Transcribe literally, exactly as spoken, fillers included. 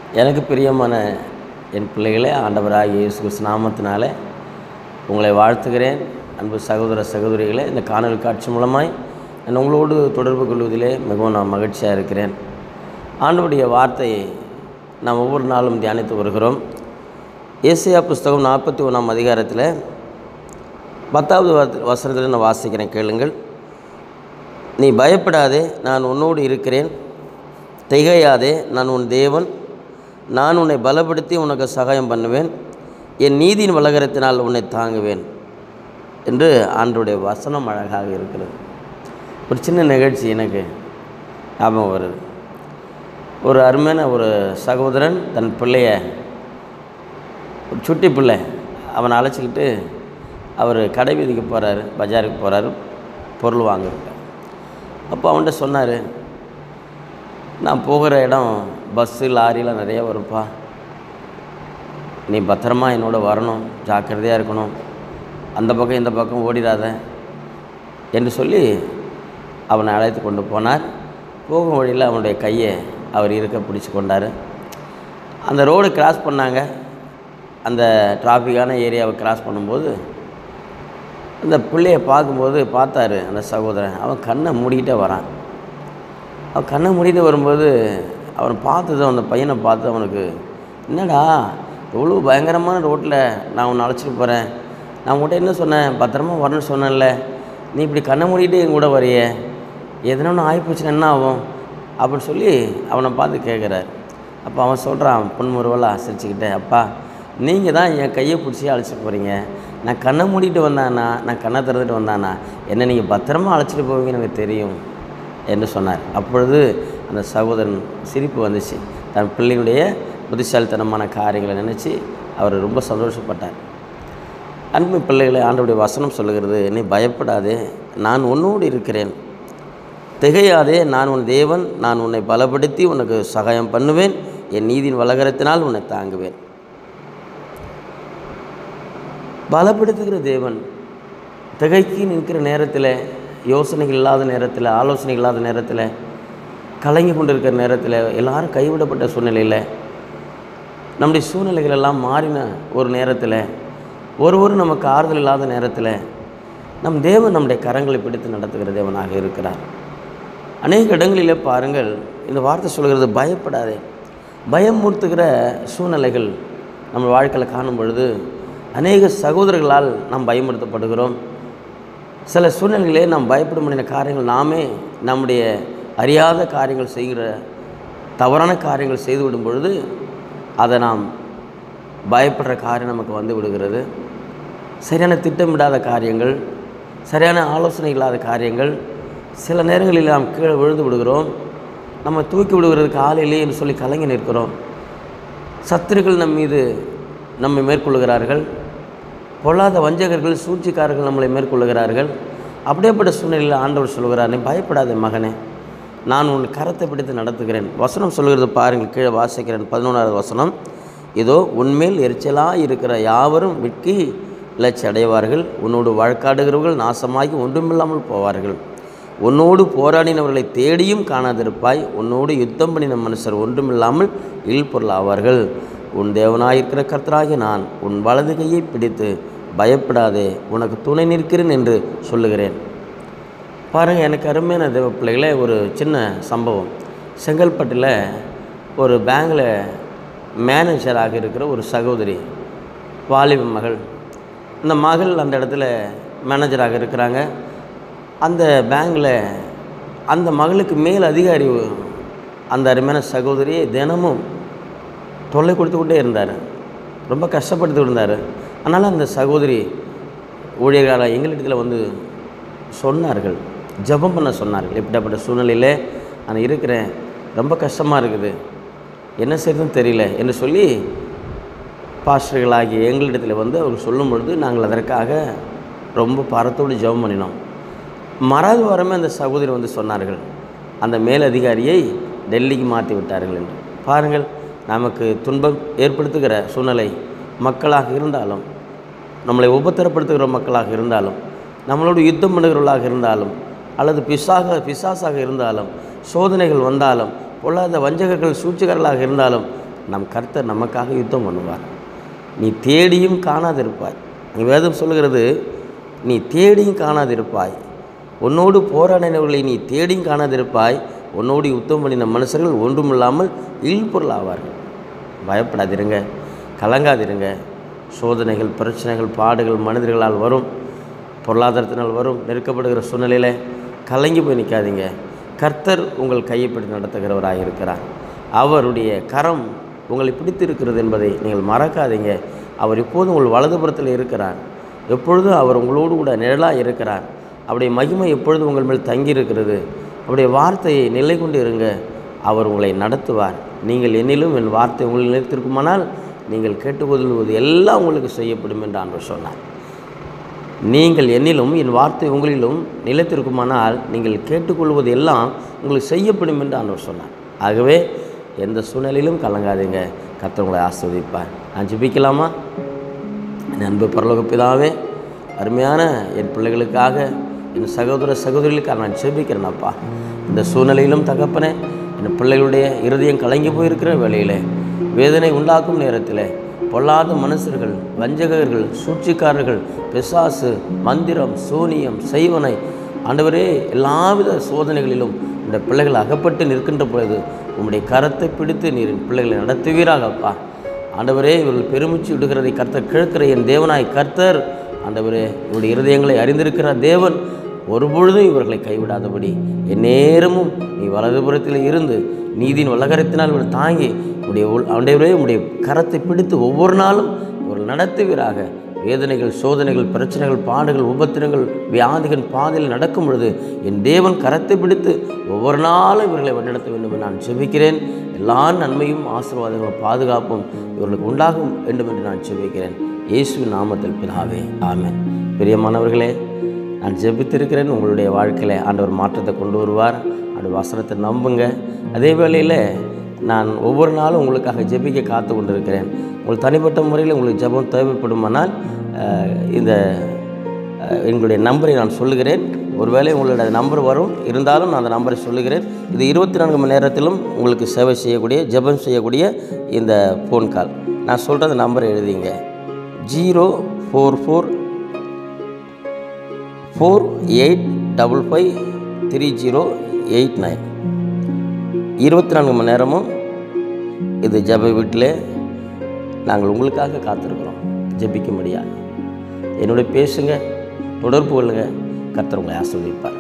எனக்கு பிரியமான என் பிள்ளைகளே, ஆண்டவராகிய இயேசு கிறிஸ்து நாமத்தினாலே உங்களை வாழ்த்துகிறேன். அன்பு சகோதர சகோதரிகளே, இந்த காணொளி காட்சி மூலமாய் நான் உங்களோடு தொடர்பு கொள்வதிலே மிகவும் நான் மகிழ்ச்சியாக இருக்கிறேன். ஆண்டவருடைய வார்த்தையை நாம் ஒவ்வொரு நாளும் தியானித்து வருகிறோம். ஏசாயா புஸ்தகம் நாற்பத்தி ஒன்றாம் அதிகாரத்தில் பத்தாவது வசனத்தில் நான் வாசிக்கிறேன், கேளுங்கள். நீ பயப்படாதே, நான் உன்னோடு இருக்கிறேன். திகையாதே, நான் உன் தேவன். நான் உன்னை பலப்படுத்தி உனக்கு சகாயம் பண்ணுவேன். என் நீதியின் வலகரத்தினால் உன்னை தாங்குவேன் என்று ஆண்டவருடைய வசனம் அழகாக இருக்கிறது. ஒரு சின்ன நிகழ்ச்சி எனக்கு ஞாபகம் வருது. ஒரு அருமையான ஒரு சகோதரன் தன் பிள்ளைய, ஒரு சுட்டி பிள்ளை, அவனை அழைச்சிக்கிட்டு அவர் கடை வீதிக்கு போகிறாரு, பஜாருக்கு போகிறாரு, பொருள் வாங்குறாங்க. அப்போ அவன்கிட்ட சொன்னார், நான் போகிற இடம் பஸ்ஸு லாரிலாம் நிறையா வரும்ப்பா, நீ பத்திரமா என்னோட வரணும், ஜாக்கிரதையாக இருக்கணும், அந்த பக்கம் இந்த பக்கம் ஓடிடாத என்று சொல்லி அவனை அழைத்து கொண்டு போனார். போகும் வழியில் அவனுடைய கையை அவர் இருக்க பிடிச்சி கொண்டார். அந்த ரோடு கிராஸ் பண்ணாங்க. அந்த டிராஃபிக்கான ஏரியாவை கிராஸ் பண்ணும்போது அந்த பிள்ளையை பார்க்கும்போது பார்த்தாரு அந்த சகோதரன். அவன் கண்ணை மூடிக்கிட்டே வரான். அவன் கண்ணை மூடிட்டு வரும்போது அவனை பார்த்ததும், அந்த பையனை பார்த்து அவனுக்கு, என்னடா எவ்வளோ பயங்கரமான ரோட்டில் நான் உன்னை அழைச்சிட்டு போகிறேன், நான் உங்கள்கிட்ட என்ன சொன்னேன், பத்திரமா வரணும்னு சொன்னேன்ல, நீ இப்படி கண்ணை மூடிட்டு என் கூட வரைய, எதனா ஒன்று ஆகிப்போச்சுன்னா என்ன ஆகும் அப்படின்னு சொல்லி அவனை பார்த்து கேட்குறாரு. அப்போ அவன் சொல்கிறான் புன்முறுவலாக சிரிச்சுக்கிட்டே, அப்பா நீங்கள் தான் என் கையை பிடிச்சி அழைச்சிட்டு போகிறீங்க, நான் கண்ணை மூடிட்டு வந்தானா, நான் கண்ணை திறந்துட்டு வந்தானா என்ன நீங்கள் பத்திரமா அழைச்சிட்டு போவீங்கன்னு எனக்கு தெரியும் என்று சொன்னார். அப்பொழுது அந்த சகோதரன் சிரிப்பு வந்துச்சு. தன் பிள்ளையுடைய புத்திசாலித்தனமான காரியங்களை நினச்சி அவர் ரொம்ப சந்தோஷப்பட்டார். அன்பு பிள்ளைகளை, ஆண்டவருடைய வசனம் சொல்லுகிறது, நீ பயப்படாதே, நான் உன்னோடு இருக்கிறேன். திகையாதே, நான் உன் தேவன். நான் உன்னை பலப்படுத்தி உனக்கு சகாயம் பண்ணுவேன். என் நீதியின் வலகரத்தினால் உன்னை தாங்குவேன். பலப்படுத்துகிற தேவன். திகைக்கு நிற்கிற நேரத்தில், யோசனைகள் இல்லாத நேரத்தில், ஆலோசனைகள் இல்லாத நேரத்தில், கலங்கி கொண்டிருக்கிற நேரத்தில், எல்லாரும் கைவிடப்பட்ட சூழ்நிலையில், நம்முடைய சூழ்நிலைகள் எல்லாம் மாறின ஒரு நேரத்தில், ஒருவரும் நமக்கு ஆறுதல் இல்லாத நேரத்தில், நம் தேவன் நம்முடைய கரங்களை பிடித்து நடத்துகிற தேவனாக இருக்கிறார். அநேக இடங்களிலே பாருங்கள், இந்த வார்த்தை சொல்கிறது, பயப்படாதே. பயமுறுத்துகிற சூழ்நிலைகள் நம்ம வாழ்க்கையில் காணும் பொழுது அநேக சகோதரர்களால் நாம் பயமுறுத்தப்படுகிறோம். சில சூழ்நிலைகளே நாம் பயப்பட முடிய காரியங்கள், நாமே நம்முடைய அறியாத காரியங்கள் செய்கிற தவறான காரியங்கள் செய்து விடும் பொழுது அதை நாம் பயப்படுற காரியம் நமக்கு வந்து விடுகிறது. சரியான திட்டமிடாத காரியங்கள், சரியான ஆலோசனை இல்லாத காரியங்கள், சில நேரங்களில் நாம் கீழே விழுந்து விடுகிறோம். நம்ம தூக்கி விடுகிறதுக்கு ஆள் இல்லைன்னு சொல்லி கலங்கி நிற்கிறோம். சத்துருக்கள் நம் மீது நம்மை மேற்கொள்ளுகிறார்கள். பொல்லாத வஞ்சகர்கள், சூழ்ச்சிக்காரர்கள் நம்மளை மேற்கொள்ளுகிறார்கள். அப்படியேப்பட்ட சூழ்நிலையில் ஆண்டவர் சொல்கிறார், நீ பயப்படாதே மகனே, நான் உன் கரத்தை பிடித்து நடத்துகிறேன். வசனம் சொல்கிறது பாருங்கள், கீழே வாசிக்கிறேன், பதினொன்றாவது வசனம். இதோ உன்மேல் எரிச்சலாக இருக்கிற யாவரும் விட்கி இலச்சி அடைவார்கள். உன்னோடு வழக்காடுகிறவர்கள் நாசமாகி ஒன்றுமில்லாமல் போவார்கள். உன்னோடு போராடினவர்களை தேடியும் காணாதிருப்பாய். உன்னோடு யுத்தம் பண்ணின மனுஷர் ஒன்றுமில்லாமல் இல்பொருள் ஆவார்கள். உன் தேவனாயிருக்கிற கர்த்தராகிய நான் உன் வலது கையை பிடித்து பயப்படாதே, உனக்கு துணை நிற்கிறேன் என்று சொல்லுகிறேன். பாருங்கள், எனக்கு அருமையான தேவ பிள்ளைகளே, ஒரு சின்ன சம்பவம். செங்கல்பட்டில் ஒரு பேங்கில் மேனேஜராக இருக்கிற ஒரு சகோதரி, வாலிப மகள். இந்த மகள் அந்த இடத்துல மேனேஜராக இருக்கிறாங்க. அந்த பேங்கில் அந்த மகளுக்கு மேல் அதிகாரி அந்த அருமையான சகோதரியை தினமும் தொல்லை கொடுத்து கொண்டே இருந்தார், ரொம்ப கஷ்டப்படுத்தி இருந்தார். அதனால் அந்த சகோதரி ஊழியர்களால் எங்களிடத்தில் வந்து சொன்னார்கள், ஜெபம் பண்ண சொன்னார்கள். எப்படிப்பட்ட சூழ்நிலையில் நான் இருக்கிறேன், ரொம்ப கஷ்டமாக இருக்குது, என்ன செய்யறதுன்னு தெரியல என்று சொல்லி பாஸ்டர்களாகிய எங்களிடத்தில் வந்து அவர் சொல்லும் பொழுது நாங்கள் அதற்காக ரொம்ப பாரத்தோடு ஜெபம் பண்ணினோம். மறாவது வாரமே அந்த சகோதரி வந்து சொன்னார்கள், அந்த மேலதிகாரியை டெல்லிக்கு மாற்றி விட்டார்கள் என்று. பாருங்கள், நமக்கு துன்பம் ஏற்படுத்துகிற சூழ்நிலை மக்களாக இருந்தாலும், நம்மளை உபத்திரப்படுத்துகிற மக்களாக இருந்தாலும், நம்மளோடு யுத்தம் பண்ணுகிறவர்களாக இருந்தாலும், அல்லது பிசாக பிசாசாக இருந்தாலும், சோதனைகள் வந்தாலும், பொல்லாத வஞ்சகர்கள் சூழ்ச்சிகர்களாக இருந்தாலும், நம் கர்த்தர் நமக்காக யுத்தம் பண்ணுவார். நீ தேடியும் காணாதிருப்பாய். நீ வேதம் சொல்லுகிறது, நீ தேடியும் காணாதிருப்பாய். உன்னோடு போராடினவர்களை நீ தேடியும் காணாதிருப்பாய். உன்னோடு யுத்தம் பண்ணின மனுஷர்கள் ஒன்றுமில்லாமல் இல்பொருள் ஆவார்கள். பயப்படாதிருங்க, கலங்காதிருங்க. சோதனைகள், பிரச்சனைகள், பாடுகள் மனிதர்களால் வரும், பொருளாதாரத்தினால் வரும். நெருக்கப்படுகிற சூழ்நிலையில் கலங்கி போய் நிற்காதீங்க. கர்த்தர் உங்கள் கையை பிடித்து நடத்துகிறவராக இருக்கிறார். அவருடைய கரம் உங்களை பிடித்து இருக்கிறது என்பதை நீங்கள் மறக்காதீங்க. அவர் எப்போதும் உங்கள் வலதுபுறத்தில் இருக்கிறார். எப்பொழுதும் அவர் உங்களோடு கூட நிழலாக இருக்கிறார். அவருடைய மகிமை எப்பொழுதும் உங்கள் மேல் தங்கி இருக்கிறது. அவருடைய வார்த்தையை நிலை கொண்டு இருங்க. அவர் உங்களை நடத்துவார். நீங்கள் என்னிலும் என் வார்த்தை உங்களில் நிலைத்திருக்குமானால் நீங்கள் கேட்டுக்கொள்வது எல்லாம் உங்களுக்கு செய்யப்படும் என்று ஆண்டவர் சொன்னார். நீங்கள் என்னிலும் என் வார்த்தை உங்களிலும் நிலைத்திருக்குமானால் நீங்கள் கேட்டுக்கொள்வது எல்லாம் உங்களுக்கு செய்யப்படும் என்று ஆண்டவர் சொன்னார். ஆகவே எந்த சூழ்நிலையிலும் கலங்காதீங்க. கர்த்தர் உங்களை ஆசீர்வதிப்பார். நான் ஜெபிக்கலாமா? என் அன்பு பரலோக பிதாவே, அருமையான என் பிள்ளைகளுக்காக, என் சகோதர சகோதரிகளுக்காக நான் ஜெபிக்கிறேன் அப்பா. இந்த சூழ்நிலையிலும் தகப்பனே, என் பிள்ளைகளுடைய இருதயம் கலங்கி போயிருக்கிற வேளையில், வேதனை உண்டாக்கும் நேரத்தில், பொல்லாத மனுஷர்கள், வஞ்சகர்கள், சூழ்ச்சிக்காரர்கள், பிசாசு, மந்திரம், சூனியம், செய்வனை, ஆண்டவரே, எல்லாவித சோதனைகளிலும் இந்த பிள்ளைகள் அகப்பட்டு நிற்கின்ற பொழுது உம்முடைய கரத்தை பிடித்து நீர் பிள்ளைகளை நடத்துவீராக அப்பா. ஆண்டவரே, இவர்கள் பெருமிச்சு விடுகிறதை கர்த்தர் கேட்கிற என் தேவனாய் கர்த்தர், ஆண்டவரே, இவருடைய இருதயங்களை அறிந்திருக்கிற தேவன், ஒருபொழுதும் இவர்களை கைவிடாதபடி எந்நேரமும் நீ வலதுபுறத்தில் இருந்து நீதியின் வல்லகரத்தினால் இவர்கள் தாங்கி உடைய ஆண்டவரே உம்முடைய கரத்தை பிடித்து ஒவ்வொரு நாளும் இவர்கள் நடத்துவீராக. வேதனைகள், சோதனைகள், பிரச்சனைகள், பாடுகள், உபத்திரங்கள், வியாதிகள் பாதையில் நடக்கும் பொழுது என் தேவன் கரத்தை பிடித்து ஒவ்வொரு நாளும் இவர்களை வழிநடத்த வேண்டும் என்று நான் ஜெபிக்கிறேன். எல்லா நன்மையும் ஆசீர்வாதங்களும் பாதுகாப்பும் இவர்களுக்கு உண்டாகும் வேண்டும் என்று நான் ஜெபிக்கிறேன். இயேசுவின் நாமத்தில் பிதாவே, ஆமென். பிரியமானவர்களே, நான் ஜெபித்திருக்கிறேன். உங்களுடைய வாழ்க்கையில் ஆண்டவர் மாற்றத்தை கொண்டு வருவார். அந்த வசனத்தை நம்புங்க. அதே வேளையில் நான் ஒவ்வொரு நாளும் உங்களுக்காக ஜெபிக்க காத்து கொண்டிருக்கிறேன். உங்களுக்கு தனிப்பட்ட முறையில் உங்களுக்கு ஜெபம் தேவைப்படுமானால் இந்த எங்களுடைய நம்பரை நான் சொல்லுகிறேன். ஒருவேளை உங்களுடைய நம்பர் வரும், இருந்தாலும் நான் அந்த நம்பரை சொல்லுகிறேன். இது இருபத்தி நான்கு மணி நேரத்திலும் உங்களுக்கு சேவை செய்யக்கூடிய, ஜெபம் செய்யக்கூடிய இந்த ஃபோன் கால். நான் சொல்கிற நம்பரை எழுதிங்க. Zero four four four eight double five three zero eight nine. இருபத்தி நான்கு மணி நேரமும் இது ஜெப வீட்டில் நாங்கள் உங்களுக்காக காத்திருக்கிறோம். ஜெபிக்க முடியாது. என்னோட பேசுங்க, தொடர்பு கொள்ளுங்க. கர்த்தர் உங்களை ஆசீர்வதிப்பார்.